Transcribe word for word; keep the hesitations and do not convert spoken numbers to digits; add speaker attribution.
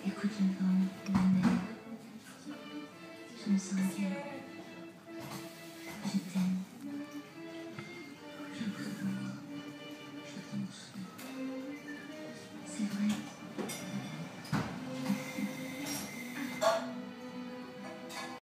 Speaker 1: Écoute le vent, la mer. Je me sens bien.